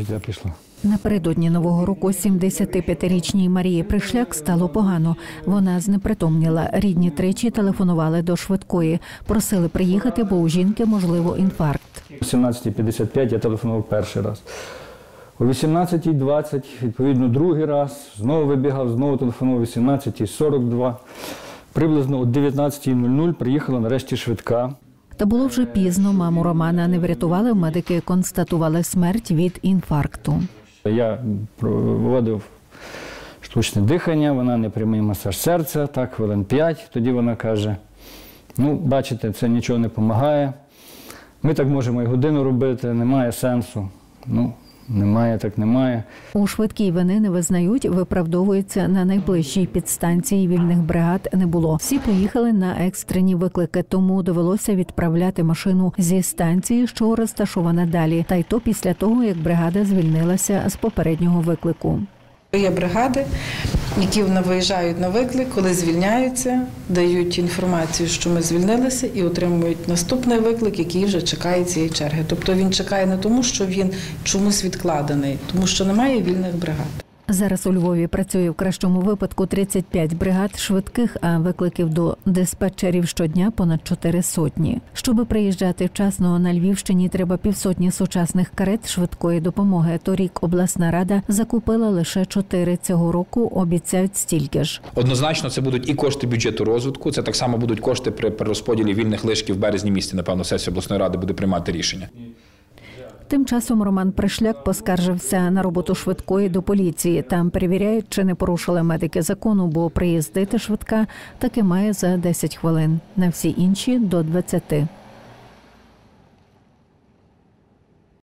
життя пішло. Напередодні Нового року 75-річній Марії Пришляк стало погано. Вона знепритомніла. Рідні тричі телефонували до швидкої. Просили приїхати, бо у жінки, можливо, інфаркт. О 17:55 я телефонував перший раз. О 18:20, відповідно, другий раз. Знову вибігав, знову телефонував о 18:42. Приблизно о 19:00 приїхала нарешті швидка. Та було вже пізно. Маму Романа не врятували. Медики констатували смерть від інфаркту. Я проводив штучне дихання, вона непрямий масаж серця, так, хвилин 5. Тоді вона каже, ну, бачите, це нічого не допомагає. Ми так можемо і годину робити, немає сенсу. Ну, немає, так немає. У швидкій вини не визнають, виправдовуються, на найближчій підстанції вільних бригад не було. Всі поїхали на екстрені виклики, тому довелося відправляти машину зі станції, що розташована далі. Та й то після того, як бригада звільнилася з попереднього виклику. Є бригади, які виїжджають на виклик, коли звільняються, дають інформацію, що ми звільнилися, і отримують наступний виклик, який вже чекає цієї черги. Тобто він чекає не тому, що він чомусь відкладений, тому що немає вільних бригад. Зараз у Львові працює в кращому випадку 35 бригад швидких, а викликів до диспетчерів щодня понад 400. Щоби приїжджати вчасно на Львівщині, треба 50 сучасних карет швидкої допомоги. Торік обласна рада закупила лише 4. Цього року обіцяють стільки ж. Однозначно це будуть і кошти бюджету розвитку, це так само будуть кошти при перерозподілі вільних лишків в березні місяці. Напевно, сесія обласної ради буде приймати рішення. Тим часом Роман Пришляк поскаржився на роботу швидкої до поліції. Там перевіряють, чи не порушили медики закону, бо приїздити швидка таки має за 10 хвилин. На всі інші – до 20.